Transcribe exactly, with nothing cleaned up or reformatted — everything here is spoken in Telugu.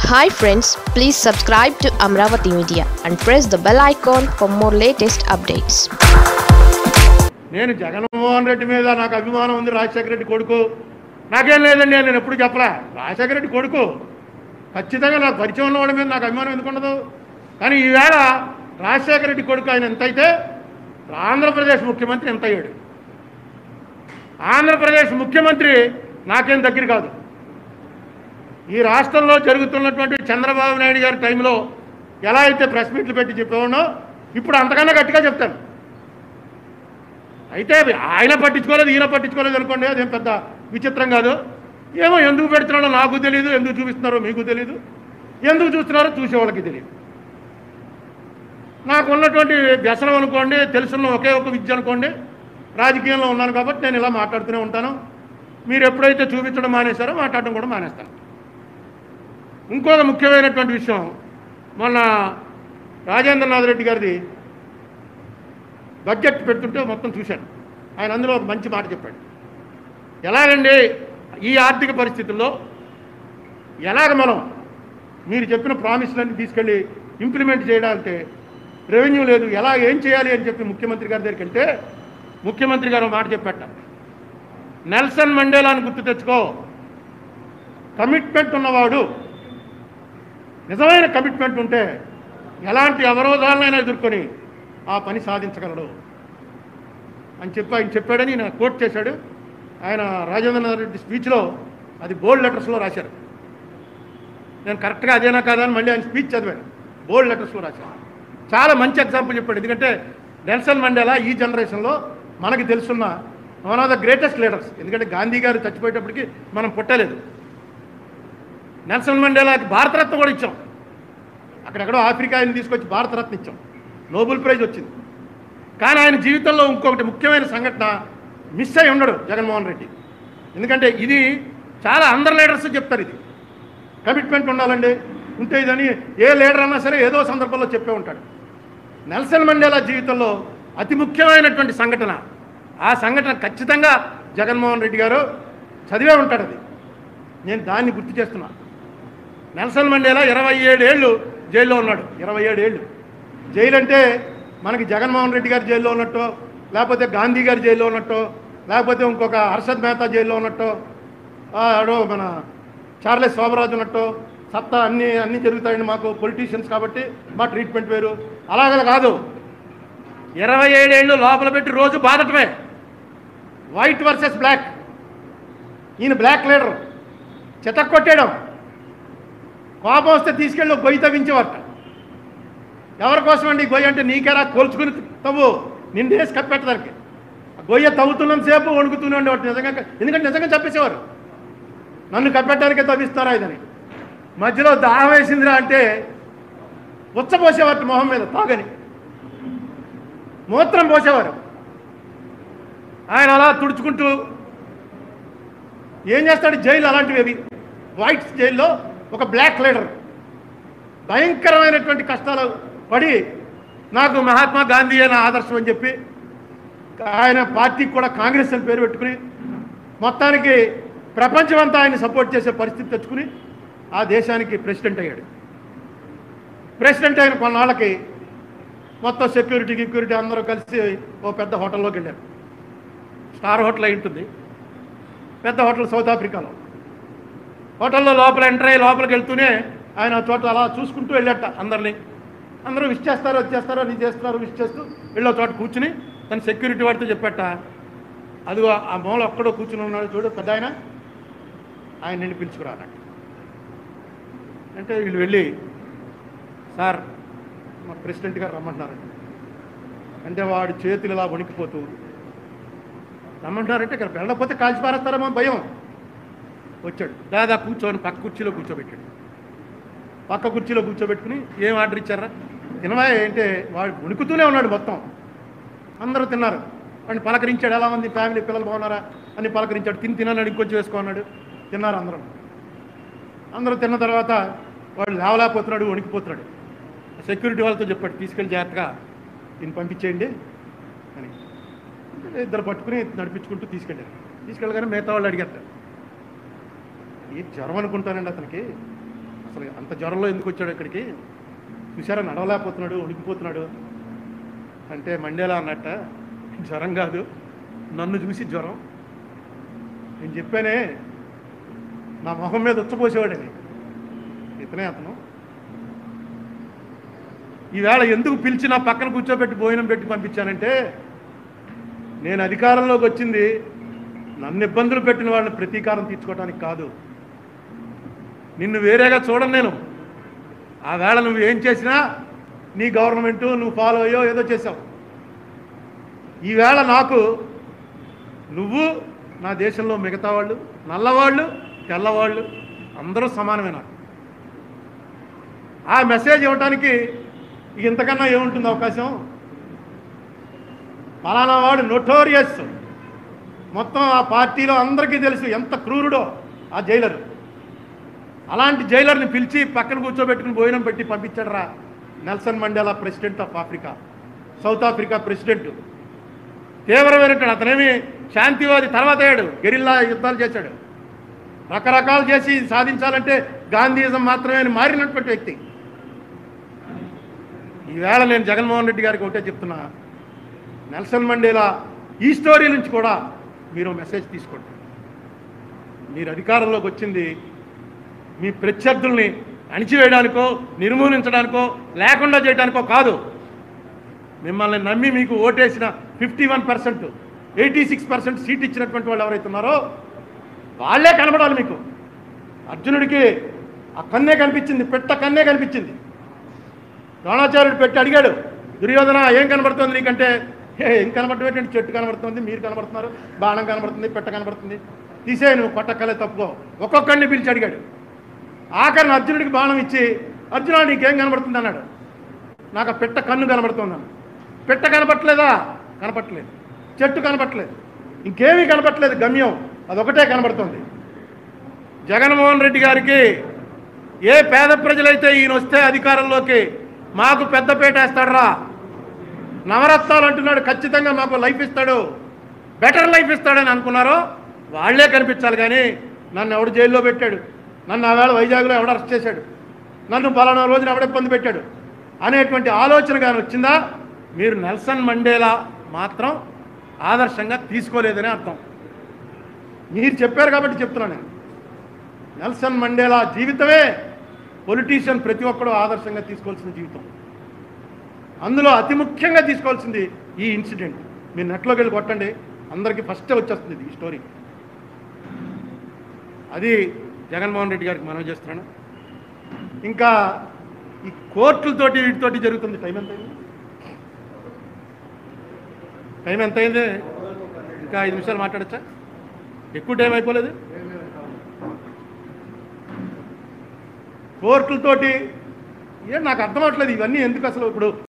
Hi friends, please subscribe to Amravati Media and press the bell icon for more latest updates. నేను జగన్మోహన్ రెడ్డి మీద నాకు అభిమానం ఉంది. రాజశేఖర రెడ్డి కొడుకు నాకేం లేదండి, నేను ఎప్పుడు చెప్పలే. రాజశేఖర రెడ్డి కొడుకు ఖచ్చితంగా నాకు పరిచయం ఉన్నవాడి మీద నాకు అభిమానం ఎందుకు ఉండదు? కానీ ఈవేళ రాజశేఖర రెడ్డి కొడుకు ఆయన ఎంతైతే ఆంధ్రప్రదేశ్ ముఖ్యమంత్రి ఎంత అయ్యాడు. ఆంధ్రప్రదేశ్ ముఖ్యమంత్రి నాకేం దగ్గర కాదు. ఈ రాష్ట్రంలో జరుగుతున్నటువంటి చంద్రబాబు నాయుడు గారి టైంలో ఎలా అయితే ప్రెస్ మీట్లు పెట్టి చెప్పేవాడో ఇప్పుడు అంతకన్నా గట్టిగా చెప్తాను. అయితే ఆయన పట్టించుకోలేదు, ఈయన పట్టించుకోలేదు అనుకోండి, అదేం పెద్ద విచిత్రం కాదు. ఏమో ఎందుకు పెడుతున్నాడో నాకు తెలియదు, ఎందుకు చూపిస్తున్నారో మీకు తెలియదు, ఎందుకు చూస్తున్నారో చూసేవాళ్ళకి తెలియదు. నాకు ఉన్నటువంటి వ్యసనం అనుకోండి, తెలుసున్న ఒకే ఒక విద్య అనుకోండి, రాజకీయంలో ఉన్నాను కాబట్టి నేను ఇలా మాట్లాడుతూనే ఉంటాను. మీరు ఎప్పుడైతే చూపించడం మానేశారో మాట్లాడడం కూడా మానేస్తాను. ఇంకొక ముఖ్యమైనటువంటి విషయం, మొన్న రాజేంద్రనాథ్ రెడ్డి గారిది బడ్జెట్ పెడుతుంటే మొత్తం చూశాను. ఆయన అందులో ఒక మంచి మాట చెప్పాడు. ఎలాగండి ఈ ఆర్థిక పరిస్థితుల్లో ఎలాగ మనం మీరు చెప్పిన ప్రామిస్లన్నీ తీసుకెళ్ళి ఇంప్లిమెంట్ చేయడాలంటే రెవెన్యూ లేదు, ఎలా ఏం చేయాలి అని చెప్పి ముఖ్యమంత్రి గారి దగ్గరికి వెళ్తే ముఖ్యమంత్రి గారు మాట చెప్పాట. నెల్సన్ మండేలాని గుర్తు తెచ్చుకో, కమిట్మెంట్ ఉన్నవాడు, నిజమైన కమిట్మెంట్ ఉంటే ఎలాంటి అవరోధాలనైనా ఎదుర్కొని ఆ పని సాధించగలడు అని చెప్పి ఆయన చెప్పాడని నేను కోట్ చేశాడు. ఆయన రాజేంద్రనాథ్ రెడ్డి స్పీచ్లో అది బోల్డ్ లెటర్స్లో రాశారు. నేను కరెక్ట్గా అదేనా కాదా అని మళ్ళీ ఆయన స్పీచ్ చదివాను. బోల్డ్ లెటర్స్లో రాశారు. చాలా మంచి ఎగ్జాంపుల్ చెప్పాడు. ఎందుకంటే నెల్సన్ మండేలా ఈ జనరేషన్లో మనకి తెలుసున్న one of the greatest leaders. ఎందుకంటే గాంధీ గారు చచ్చిపోయేటప్పటికి మనం పుట్టలేదు. నెల్సన్ మండేలాకి భారతరత్న కూడా ఇచ్చాం. అక్కడెక్కడో ఆఫ్రికా ఆయన తీసుకొచ్చి భారతరత్న ఇచ్చాం, నోబెల్ ప్రైజ్ వచ్చింది. కానీ ఆయన జీవితంలో ఇంకొకటి ముఖ్యమైన సంఘటన మిస్ అయి ఉండడు జగన్మోహన్ రెడ్డి. ఎందుకంటే ఇది చాలా అందరు లీడర్స్ చెప్తారు, ఇది కమిట్మెంట్ ఉండాలండి, ఉంటే ఇదని ఏ లీడర్ అన్నా సరే ఏదో సందర్భంలో చెప్పే ఉంటాడు. నెల్సన్ మండేలా జీవితంలో అతి ముఖ్యమైనటువంటి సంఘటన, ఆ సంఘటన ఖచ్చితంగా జగన్మోహన్ రెడ్డి గారు చదివే ఉంటాడు. అది నేను దాన్ని గుర్తు చేస్తున్నా. నెల్సన్ మండేలా ఇరవై ఏడు ఏళ్ళు జైల్లో ఉన్నాడు. ఇరవై ఏడు ఏళ్ళు జైలు అంటే మనకి జగన్మోహన్ రెడ్డి గారు జైల్లో ఉన్నట్టు, లేకపోతే గాంధీ గారు జైల్లో ఉన్నట్టు, లేకపోతే ఇంకొక హర్షద్ మెహతా జైల్లో ఉన్నట్టు, ఆడో మన చార్లెస్ శోభరాజు ఉన్నట్టు సత్తా అన్నీ అన్నీ జరుగుతాయండి మాకు పొలిటీషియన్స్ కాబట్టి మా ట్రీట్మెంట్ వేరు. అలాగ కాదు, ఇరవై ఏడేళ్ళు లోపల పెట్టి రోజు బాధటమే. వైట్ వర్సెస్ బ్లాక్, ఈయన బ్లాక్ లీడర్, చెతక్ కొట్టేయడం, కోపం వస్తే తీసుకెళ్ళి గొయ్యి తవ్వించేవారట. ఎవరి కోసం అండి గొయ్యి అంటే? నీకేరా కోల్చుకుని తవ్వు, నిండేసి కప్పెట్టడానికి. గొయ్య తవ్వుతున్నంతసేపు వణుకుతూనే ఉండేవాడు నిజంగా. ఎందుకంటే నిజంగా చెప్పేసేవారు, నన్ను కప్పెట్టడానికే తవ్విస్తారా ఇదని. మధ్యలో దాహం వేసిందిరా అంటే ఉచ్చపోసేవారు మొహం మీద, తాగని మూత్రం పోసేవారు. ఆయన అలా తుడుచుకుంటూ ఏం చేస్తాడు? జైలు అలాంటివి. వైట్స్ జైల్లో ఒక బ్లాక్ లీడర్ భయంకరమైనటువంటి కష్టాలు పడి నాకు మహాత్మా గాంధీ అయిన ఆదర్శం అని చెప్పి ఆయన పార్టీకి కూడా కాంగ్రెస్ అని పేరు పెట్టుకుని మొత్తానికి ప్రపంచమంతా ఆయన సపోర్ట్ చేసే పరిస్థితి తెచ్చుకుని ఆ దేశానికి ప్రెసిడెంట్ అయ్యాడు. ప్రెసిడెంట్ అయిన కొన్నాళ్ళకి మొత్తం సెక్యూరిటీ సెక్యూరిటీ అందరూ కలిసి ఓ పెద్ద హోటల్లోకి వెళ్ళారు. స్టార్ హోటల్ అయి ఉంటుంది, పెద్ద హోటల్ సౌత్ ఆఫ్రికాలో. హోటల్లో లోపల ఎంటర్ అయ్యి లోపలికి వెళ్తూనే ఆయన చోట అలా చూసుకుంటూ వెళ్ళట అందరినీ. అందరూ విష్ చేస్తారు, వచ్చేస్తారో నీ చేస్తున్నారు విష్ చేస్తూ వెళ్ళో చోట కూర్చుని తన సెక్యూరిటీ వాడితో చెప్పట, అదిగో ఆ మూల ఒక్కడో కూర్చుని ఉన్నాడు చూడు పెద్ద ఆయన, ఆయన నిన్ను పిలుచుకురా అన్నట్టు. అంటే వీళ్ళు వెళ్ళి, సార్ మా ప్రెసిడెంట్ గారు రమ్మంటున్నారండి అంటే వాడి చేతులు ఇలా వణికిపోతూ, రమ్మంటున్నారంటే ఇక్కడ వెళ్ళకపోతే కాల్చి పారేస్తారేమో భయం. వచ్చాడు, దాదాపు కూర్చొని పక్క కుర్చీలో కూర్చోబెట్టాడు. పక్క కుర్చీలో కూర్చోబెట్టుకుని ఏం ఆర్డర్ ఇచ్చారా? తినవా అంటే వాడు వణుకుతూనే ఉన్నాడు మొత్తం. అందరూ తిన్నారు. వాడిని పలకరించాడు, ఎలా ఉంది ఫ్యామిలీ, పిల్లలు బాగున్నారా అని పలకరించాడు. తిని తినన్నాడు, ఇంకొంచెం వేసుకున్నాడు. తిన్నారు అందరం. అందరూ తిన్న తర్వాత వాడు లేవలేకపోతున్నాడు, వణికిపోతున్నాడు. సెక్యూరిటీ వాళ్ళతో చెప్పాడు, తీసుకెళ్ళి జాగ్రత్తగా దీన్ని పంపించేయండి అని. ఇద్దరు పట్టుకుని నడిపించుకుంటూ తీసుకెళ్ళారు. తీసుకెళ్ళగానే మిగతా వాళ్ళు అడిగారు, ఈ జ్వరం అనుకుంటానండి అతనికి, అసలు అంత జ్వరంలో ఎందుకు వచ్చాడు ఇక్కడికి, చూసారా నడవలేకపోతున్నాడు, ఉడికిపోతున్నాడు అంటే మండేలా అన్నట్ట, జ్వరం కాదు నన్ను చూసి జ్వరం. నేను చెప్పానే నా మొహం మీద ఉచ్చపోసేవాడని, ఇతనే అతను. ఈవేళ ఎందుకు పిలిచి నా పక్కన కూర్చోబెట్టి భోజనం పెట్టి పంపించానంటే, నేను అధికారంలోకి వచ్చింది నన్ను ఇబ్బందులు పెట్టిన వాళ్ళని ప్రతీకారం తీర్చుకోవడానికి కాదు. నిన్ను వేరేగా చూడను నేను. ఆ వేళ నువ్వు ఏం చేసినా నీ గవర్నమెంటు నువ్వు ఫాలో అయ్యో ఏదో చేసావు. ఈవేళ నాకు నువ్వు నా దేశంలో మిగతా వాళ్ళు, నల్లవాళ్ళు తెల్లవాళ్ళు అందరూ సమానమే. నాకు ఆ మెసేజ్ ఇవ్వటానికి ఇంతకన్నా ఏముంటుంది అవకాశం? ఫలానా వాడు నోటోరియస్, మొత్తం ఆ పార్టీలో అందరికీ తెలుసు ఎంత క్రూరుడో ఆ జైలర్. అలాంటి జైలర్ని పిలిచి పక్కన కూర్చోబెట్టుకుని భోజనం పెట్టి పంపించాడు రా Nelson Mandela, president of Africa, South Africa president. తీవ్రమైనటువంటి అతనేమి శాంతివాది, తర్వాత అయ్యాడు, గెరిల్లా యుద్ధాలు చేశాడు, రకరకాలు చేసి సాధించాలంటే గాంధీయిజం మాత్రమే అని మారినటువంటి వ్యక్తి. ఈవేళ నేను జగన్మోహన్ రెడ్డి గారికి ఒకటే చెప్తున్నా, నెల్సన్ మండేలా ఈ స్టోరీ నుంచి కూడా మీరు మెసేజ్ తీసుకోండి. మీరు అధికారంలోకి వచ్చింది మీ ప్రత్యర్థుల్ని అణిచివేయడానికో నిర్మూలించడానికో లేకుండా చేయడానికో కాదు. మిమ్మల్ని నమ్మి మీకు ఓటేసిన fifty one percent eighty six percent seat ఇచ్చినటువంటి వాళ్ళు ఎవరైతే ఉన్నారో వాళ్ళే కనబడాలి మీకు. అర్జునుడికి ఆ కన్నే కనిపించింది, పెట్ట కన్నే కనిపించింది. ద్రోణాచార్యుడు పెట్టి అడిగాడు, దుర్యోధన ఏం కనబడుతుంది నీకంటే, ఏం కనబడటం, చెట్టు కనబడుతుంది, మీరు కనబడుతున్నారు, బాణం కనబడుతుంది, పెట్ట కనబడుతుంది, తీసే నువ్వు కొట్టక్కలే తప్పుకో. ఒక్కొక్కడిని పిలిచి అడిగాడు. ఆఖరిని అర్జునుడికి బాణం ఇచ్చి, అర్జున నీకేం కనబడుతుంది అన్నాడు. నాకు ఆ పెట్ట కన్ను కనబడుతుందన్నాడు. పెట్ట కనపట్లేదా? కనపట్లేదు. చెట్టు కనపట్లేదు, ఇంకేమీ కనపట్లేదు, గమ్యం అదొకటే కనబడుతుంది. జగన్మోహన్ రెడ్డి గారికి ఏ పేద ప్రజలైతే ఈయన వస్తే అధికారంలోకి మాకు పెద్దపేట వేస్తాడరా, నవరత్నాలు అంటున్నాడు, ఖచ్చితంగా మాకు లైఫ్ ఇస్తాడు, బెటర్ లైఫ్ ఇస్తాడని అనుకున్నారో వాళ్లే కనిపించాలి. కానీ నన్ను ఎవడు జైల్లో పెట్టాడు, నన్ను ఆవేళ వైజాగ్లో ఎవడు అరెస్ట్ చేశాడు, నన్ను పలానా రోజున ఎవడ ఇబ్బంది పెట్టాడు అనేటువంటి ఆలోచన కానీ వచ్చిందా, మీరు నెల్సన్ మండేలా మాత్రం ఆదర్శంగా తీసుకోలేదని అర్థం. మీరు చెప్పారు కాబట్టి చెప్తున్నాను నేను. నెల్సన్ మండేలా జీవితమే పొలిటీషియన్ ప్రతి ఒక్కరూ ఆదర్శంగా తీసుకోవాల్సిన జీవితం. అందులో అతి ముఖ్యంగా తీసుకోవాల్సింది ఈ ఇన్సిడెంట్. మీరు నెట్లోకి వెళ్ళి కొట్టండి, అందరికీ ఫస్టే వచ్చేస్తుంది ఈ స్టోరీ. అది జగన్మోహన్ రెడ్డి గారికి మనవి చేస్తున్నాను. ఇంకా ఈ కోర్టులతోటి వీటితోటి జరుగుతుంది. టైం ఎంత అయింది? టైం ఎంత అయింది? ఇంకా ఐదు నిమిషాలు మాట్లాడచ్చా? ఎక్కువ టైం అయిపోలేదు. కోర్టులతోటి ఏం నాకు అర్థం అవట్లేదు ఇవన్నీ ఎందుకు అసలు. ఇప్పుడు